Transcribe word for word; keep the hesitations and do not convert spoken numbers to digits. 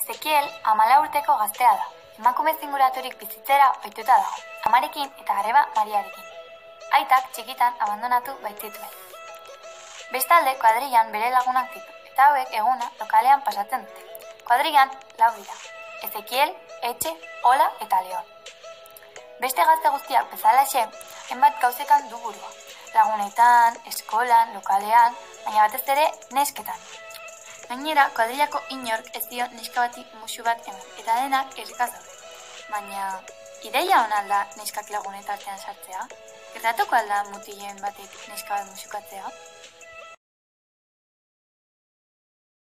Ezekiel hamalau urteko gaztea da. Emakume zinguraturik bizitzera ohituta dago, amarekin eta arreba Mariarekin. Aitak txikitan abandonatu baitzituen. Bestalde, kuadrillan bere lagunak ditu, eta hauek eguna lokalean pasatzen dute. Kuadrillan lau dira. Ezekiel, Etxe, Ola eta Leon. Beste gazte guztiak bezalaxe, hainbat gauzetan du burua. Lagunetan, eskolan, lokalean, baina batez ere nesketan. Gainera, kuadrillako inork ez dio neska bati musu bat eman, eta denak errekaz daude. Baina, ideia hona alda neskak lagunetartean sartzea? Gertatuko alda mutilen batek neska bat musukatzea?